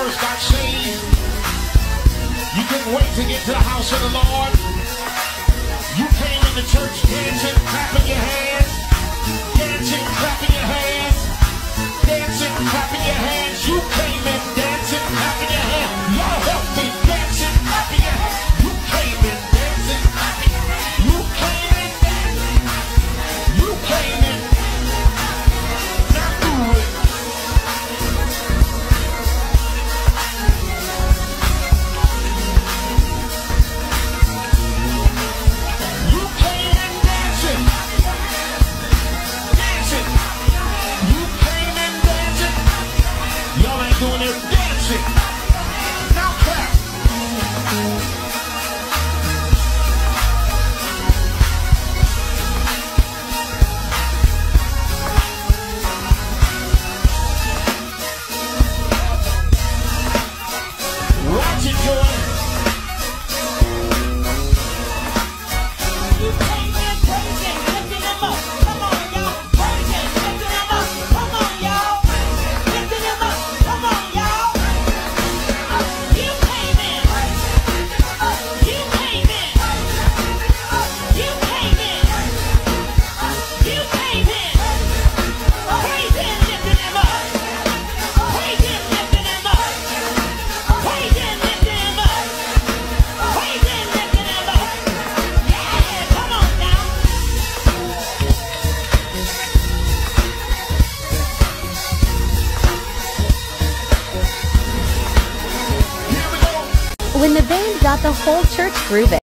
first got saved, you couldn't wait to get to the house of the Lord. You came into church dancing, clapping your hands, dancing, clapping your hands, dancing, clapping your hands. You came in dancing, clapping your hands. Y'all help me, dancing, clapping your hands. You came in dancing, clapping your hands. You came in dancing. You came in. Now do it. You came in dancing. Dancing. You came in dancing. Y'all ain't doing it dancing. Now clap. Watch it, Joy. You came in praising, lifting him up. Come on, y'all. Praising, lifting him up. Come on, y'all. Lifting him up. Come on, y'all. You came in. You came in. You came in. You came in. Praising, lifting him up. Praising, lifting him up. Praising, lifting him up. Praising, lifting him up. Yeah, come on now. Here we go. When the band got the whole church grooving.